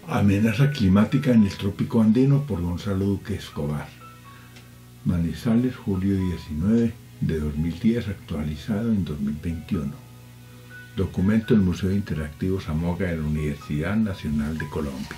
Amenaza climática en el trópico andino por Gonzalo Duque Escobar. Manizales, julio 19 de 2010, actualizado en 2021. Documento del Museo Interactivo Zamoga de la Universidad Nacional de Colombia.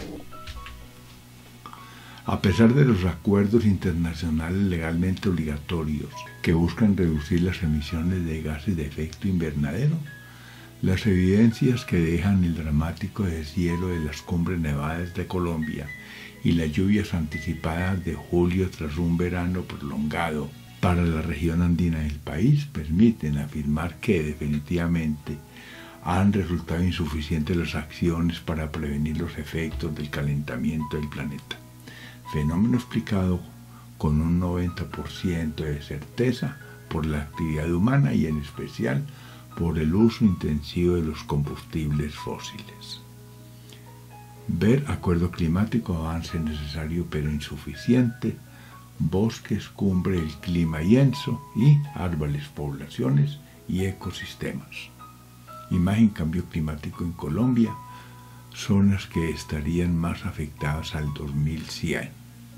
A pesar de los acuerdos internacionales legalmente obligatorios que buscan reducir las emisiones de gases de efecto invernadero, las evidencias que dejan el dramático deshielo de las cumbres nevadas de Colombia y las lluvias anticipadas de julio tras un verano prolongado para la región andina del país permiten afirmar que definitivamente han resultado insuficientes las acciones para prevenir los efectos del calentamiento del planeta, fenómeno explicado con un 90% de certeza por la actividad humana y en especial por el uso intensivo de los combustibles fósiles. Ver acuerdo climático, avance necesario pero insuficiente, bosques, cumbre, el clima y ENSO y árboles, poblaciones y ecosistemas. Imagen cambio climático en Colombia, zonas que estarían más afectadas al 2100.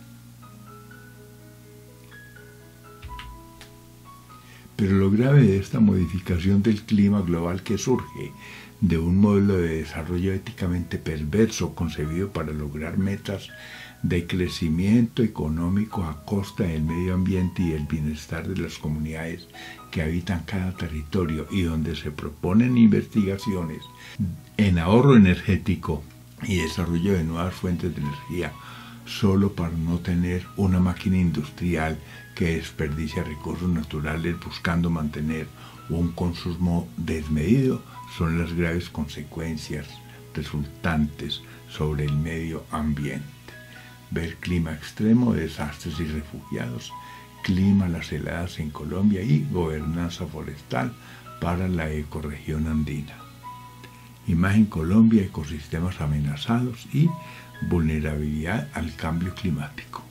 Pero lo grave de esta modificación del clima global que surge de un modelo de desarrollo éticamente perverso concebido para lograr metas de crecimiento económico a costa del medio ambiente y el bienestar de las comunidades que habitan cada territorio y donde se proponen investigaciones en ahorro energético y desarrollo de nuevas fuentes de energía solo para no tener una máquina industrial que desperdicia recursos naturales buscando mantener un consumo desmedido, son las graves consecuencias resultantes sobre el medio ambiente. Ver clima extremo, desastres y refugiados, clima, las heladas en Colombia y gobernanza forestal para la ecorregión andina. Imagen Colombia, ecosistemas amenazados y vulnerabilidad al cambio climático.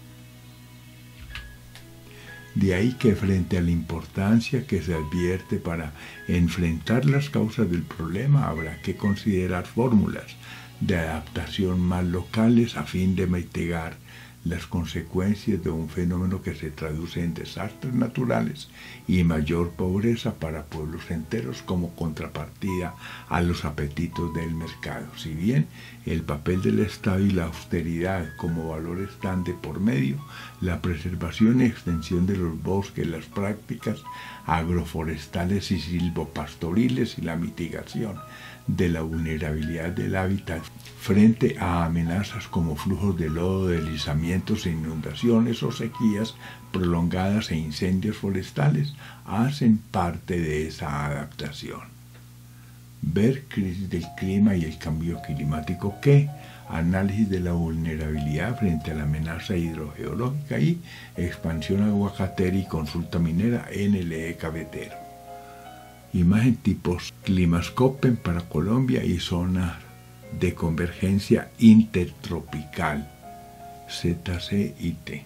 De ahí que frente a la importancia que se advierte para enfrentar las causas del problema, habrá que considerar fórmulas de adaptación más locales a fin de mitigar las consecuencias de un fenómeno que se traduce en desastres naturales y mayor pobreza para pueblos enteros como contrapartida a los apetitos del mercado. Si bien el papel del Estado y la austeridad como valor están de por medio, la preservación y extensión de los bosques, las prácticas agroforestales y silvopastoriles y la mitigación de la vulnerabilidad del hábitat frente a amenazas como flujos de lodo, deslizamientos e inundaciones o sequías prolongadas e incendios forestales hacen parte de esa adaptación. Ver crisis del clima y el cambio climático que análisis de la vulnerabilidad frente a la amenaza hidrogeológica y expansión aguacatera y consulta minera en el eje cafetero. Imagen tipos Climascopen para Colombia y zona de convergencia intertropical ZCIT.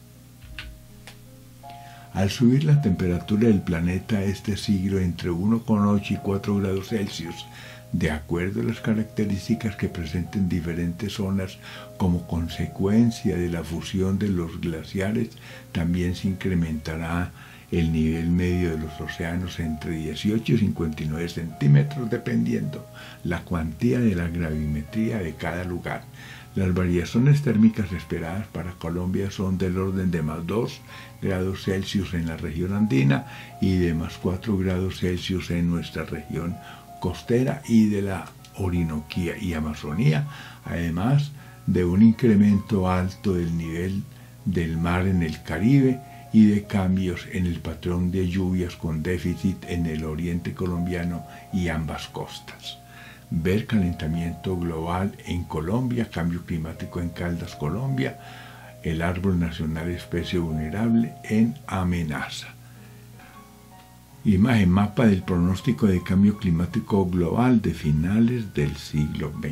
Al subir la temperatura del planeta este siglo entre 1,8 y 4 grados Celsius, de acuerdo a las características que presenten diferentes zonas como consecuencia de la fusión de los glaciares, también se incrementará el nivel medio de los océanos entre 18 y 59 centímetros, dependiendo la cuantía de la gravimetría de cada lugar. Las variaciones térmicas esperadas para Colombia son del orden de más 2 grados Celsius en la región andina y de más 4 grados Celsius en nuestra región costera y de la Orinoquía y Amazonía, además de un incremento alto del nivel del mar en el Caribe y de cambios en el patrón de lluvias con déficit en el oriente colombiano y ambas costas. Ver calentamiento global en Colombia, cambio climático en Caldas, Colombia, el árbol nacional especie vulnerable en amenaza. Imagen mapa del pronóstico de cambio climático global de finales del siglo XX.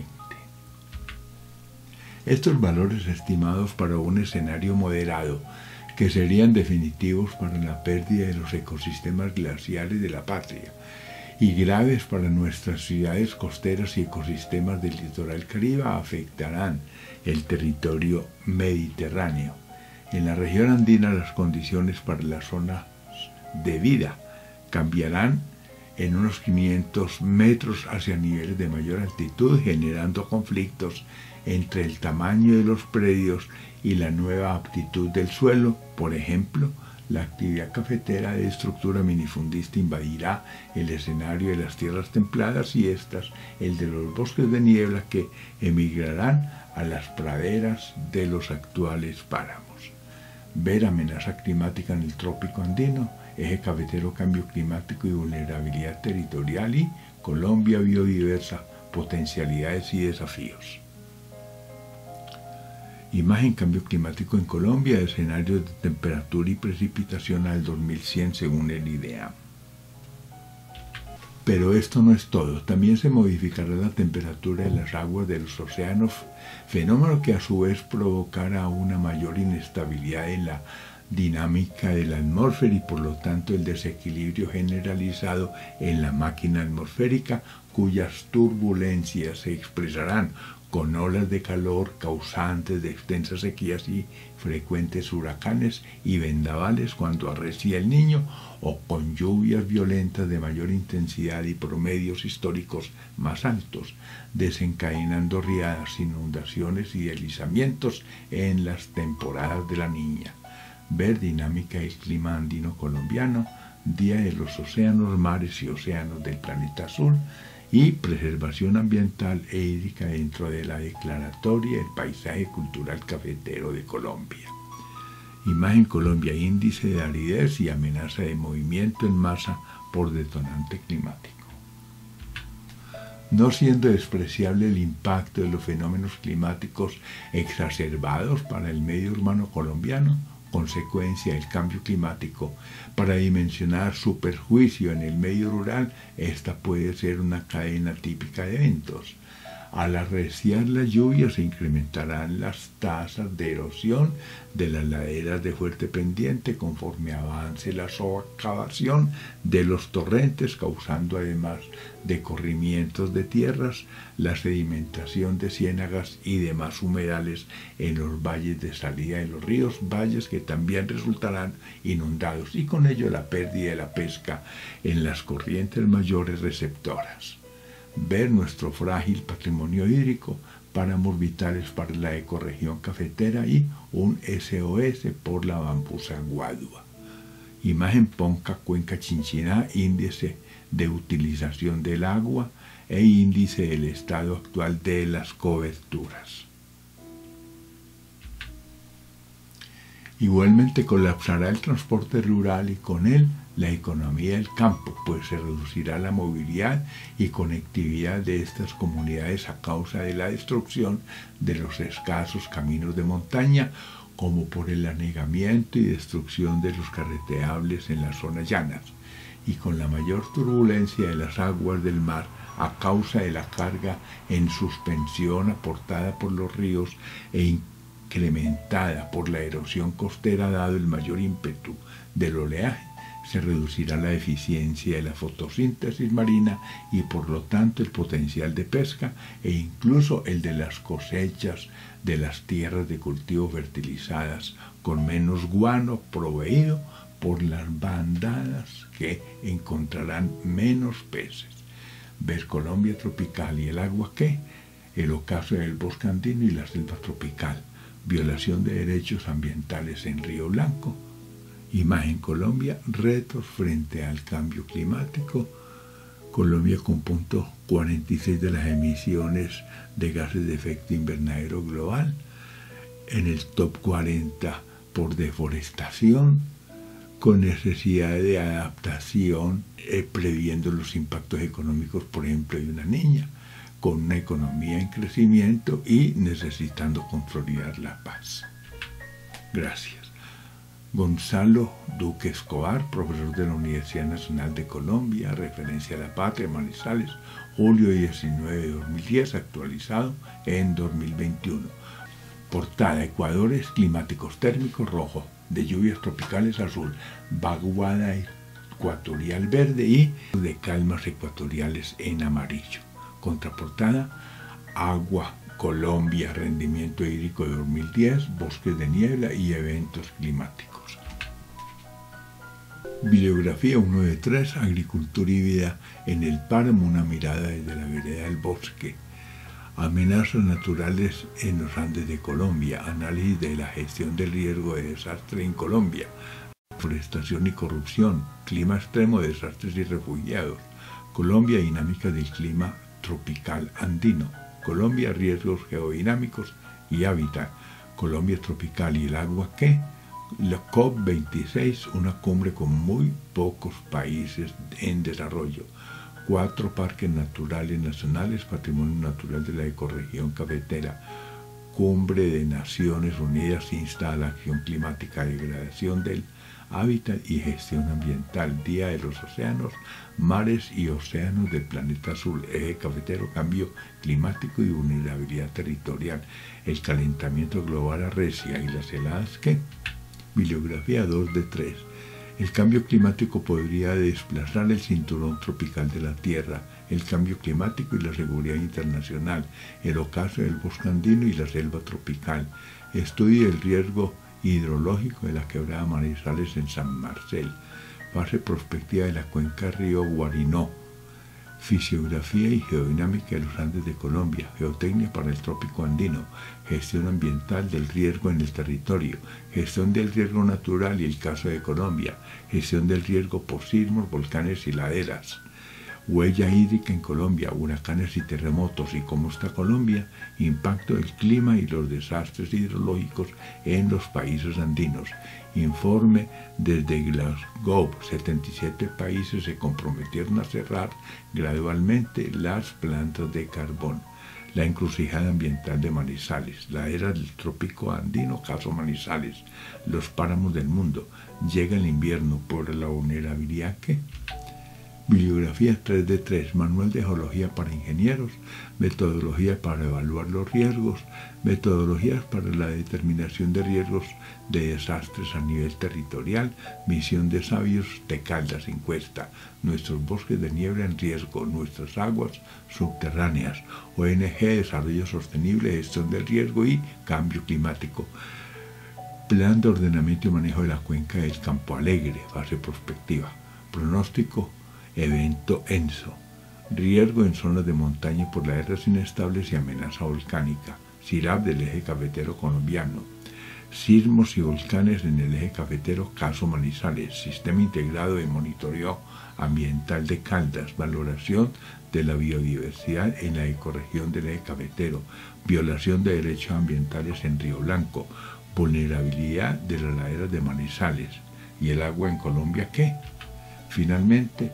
Estos valores estimados para un escenario moderado que serían definitivos para la pérdida de los ecosistemas glaciares de la patria y graves para nuestras ciudades costeras y ecosistemas del litoral caribe, afectarán el territorio mediterráneo. En la región andina las condiciones para las zonas de vida cambiarán en unos 500 metros hacia niveles de mayor altitud, generando conflictos entre el tamaño de los predios y la nueva aptitud del suelo. Por ejemplo, la actividad cafetera de estructura minifundista invadirá el escenario de las tierras templadas y estas el de los bosques de niebla, que emigrarán a las praderas de los actuales páramos. Ver amenaza climática en el trópico andino, eje cafetero, cambio climático y vulnerabilidad territorial, y Colombia biodiversa, potencialidades y desafíos. Imagen cambio climático en Colombia, escenarios de temperatura y precipitación al 2100 según el IDEAM. Pero esto no es todo, también se modificará la temperatura de las aguas de los océanos, fenómeno que a su vez provocará una mayor inestabilidad en la dinámica de la atmósfera y por lo tanto el desequilibrio generalizado en la máquina atmosférica, cuyas turbulencias se expresarán con olas de calor causantes de extensas sequías y frecuentes huracanes y vendavales cuando arrecia el Niño, o con lluvias violentas de mayor intensidad y promedios históricos más altos, desencadenando riadas, inundaciones y deslizamientos en las temporadas de la Niña. Ver dinámica del clima andino colombiano, Día de los Océanos, Mares y Océanos del Planeta Azul, y preservación ambiental e hídrica dentro de la declaratoria del paisaje cultural cafetero de Colombia. Imagen Colombia, índice de aridez y amenaza de movimiento en masa por detonante climático. No siendo despreciable el impacto de los fenómenos climáticos exacerbados para el medio urbano colombiano, consecuencia del cambio climático, para dimensionar su perjuicio en el medio rural, esta puede ser una cadena típica de eventos. Al arreciar las lluvias se incrementarán las tasas de erosión de las laderas de fuerte pendiente conforme avance la socavación de los torrentes, causando además de corrimientos de tierras, la sedimentación de ciénagas y demás humedales en los valles de salida de los ríos, valles que también resultarán inundados, y con ello la pérdida de la pesca en las corrientes mayores receptoras. Ver nuestro frágil patrimonio hídrico, páramos vitales para la ecorregión cafetera y un SOS por la bambusa guadua. Imagen Ponca, Cuenca Chinchiná, índice de utilización del agua e índice del estado actual de las coberturas. Igualmente colapsará el transporte rural y con él la economía del campo, pues se reducirá la movilidad y conectividad de estas comunidades a causa de la destrucción de los escasos caminos de montaña, como por el anegamiento y destrucción de los carreteables en las zonas llanas, y con la mayor turbulencia de las aguas del mar a causa de la carga en suspensión aportada por los ríos e incrementada por la erosión costera dado el mayor ímpetu del oleaje, se reducirá la eficiencia de la fotosíntesis marina y por lo tanto el potencial de pesca e incluso el de las cosechas de las tierras de cultivo fertilizadas, con menos guano proveído por las bandadas que encontrarán menos peces. Ver Colombia tropical y el agua que, el ocaso del bosque andino y la selva tropical, violación de derechos ambientales en Río Blanco. Imagen Colombia, retos frente al cambio climático. Colombia con punto 46 de las emisiones de gases de efecto invernadero global, en el top 40 por deforestación, con necesidad de adaptación, previendo los impactos económicos, por ejemplo, de una niña, con una economía en crecimiento y necesitando consolidar la paz. Gracias. Gonzalo Duque Escobar, profesor de la Universidad Nacional de Colombia, referencia a la patria, Manizales, julio 19 de 2010, actualizado en 2021. Portada: Ecuadores climáticos térmicos rojo, de lluvias tropicales azul, vaguada y ecuatorial verde y de calmas ecuatoriales en amarillo. Contraportada: agua, Colombia, rendimiento hídrico de 2010, bosques de niebla y eventos climáticos. Bibliografía 1 de 3, agricultura y vida en el páramo, una mirada desde la vereda del bosque. Amenazas naturales en los Andes de Colombia, análisis de la gestión del riesgo de desastre en Colombia, deforestación y corrupción, clima extremo, desastres y refugiados, Colombia, dinámica del clima tropical andino, Colombia, riesgos geodinámicos y hábitat, Colombia tropical y el agua que, la COP26, una cumbre con muy pocos países en desarrollo, 4 parques naturales nacionales, patrimonio natural de la ecorregión cafetera, cumbre de Naciones Unidas insta a la acción climática, degradación del hábitat y gestión ambiental, Día de los océanos, mares y océanos del planeta azul, eje cafetero, cambio climático y vulnerabilidad territorial, el calentamiento global arrecia y las heladas que, bibliografía 2 de 3. El cambio climático podría desplazar el cinturón tropical de la Tierra, el cambio climático y la seguridad internacional, el ocaso del bosque andino y la selva tropical, estudio del riesgo hidrológico de la quebrada Manizales en San Marcel, fase prospectiva de la cuenca río Guarinó, fisiografía y geodinámica de los Andes de Colombia, geotecnia para el trópico andino, gestión ambiental del riesgo en el territorio, gestión del riesgo natural y el caso de Colombia, gestión del riesgo por sismos, volcanes y laderas, huella hídrica en Colombia, huracanes y terremotos y cómo está Colombia, impacto del clima y los desastres hidrológicos en los países andinos. Informe desde Glasgow, 77 países se comprometieron a cerrar gradualmente las plantas de carbón. La encrucijada ambiental de Manizales, la era del trópico andino, caso Manizales, los páramos del mundo. Llega el invierno por la vulnerabilidad que... Bibliografía 3 de 3, manual de geología para ingenieros, metodología para evaluar los riesgos, metodologías para la determinación de riesgos de desastres a nivel territorial, misión de sabios de Caldas, encuesta, nuestros bosques de niebla en riesgo, nuestras aguas subterráneas, ONG, desarrollo sostenible, gestión del riesgo y cambio climático. Plan de ordenamiento y manejo de la cuenca del Campo Alegre, fase prospectiva, pronóstico, evento ENSO, riesgo en zonas de montaña por laderas inestables y amenaza volcánica, CIRAP del eje cafetero colombiano, sismos y volcanes en el eje cafetero, caso Manizales, sistema integrado de monitoreo ambiental de Caldas, valoración de la biodiversidad en la ecorregión del eje cafetero, violación de derechos ambientales en Río Blanco, vulnerabilidad de las laderas de Manizales y el agua en Colombia que, finalmente,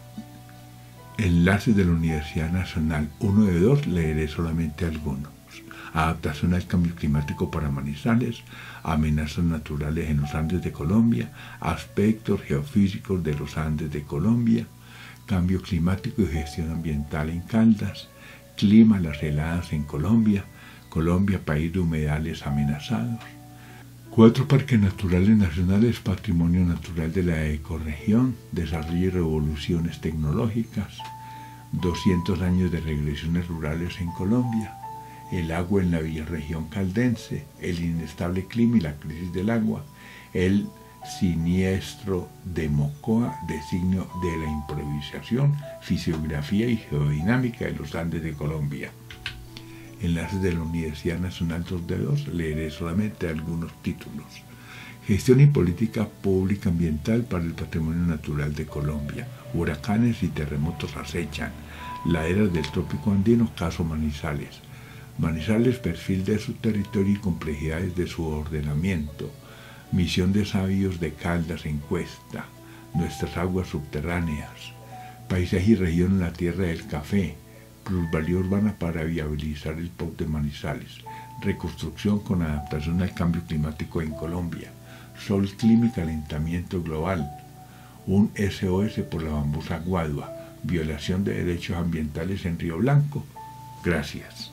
enlaces de la Universidad Nacional, 1 de 2, leeré solamente algunos. Adaptación al cambio climático para Manizales, amenazas naturales en los Andes de Colombia, aspectos geofísicos de los Andes de Colombia, cambio climático y gestión ambiental en Caldas, clima, las heladas en Colombia, Colombia, país de humedales amenazados. 4 parques naturales nacionales, patrimonio natural de la ecorregión, desarrollo y revoluciones tecnológicas, 200 años de regresiones rurales en Colombia, el agua en la bioregión caldense, el inestable clima y la crisis del agua, el siniestro de Mocoa, designio de la improvisación, fisiografía y geodinámica de los Andes de Colombia. Enlaces de la Universidad Nacional 2 de 2, leeré solamente algunos títulos. Gestión y política pública ambiental para el patrimonio natural de Colombia. Huracanes y terremotos acechan. Laderas del trópico andino, caso Manizales. Manizales, perfil de su territorio y complejidades de su ordenamiento. Misión de sabios de Caldas, encuesta. Nuestras aguas subterráneas. Paisaje y región en la tierra del café. Plusvalía urbana para viabilizar el POC de Manizales, reconstrucción con adaptación al cambio climático en Colombia, sol, clima y calentamiento global, un SOS por la bambusa guadua, violación de derechos ambientales en Río Blanco. Gracias.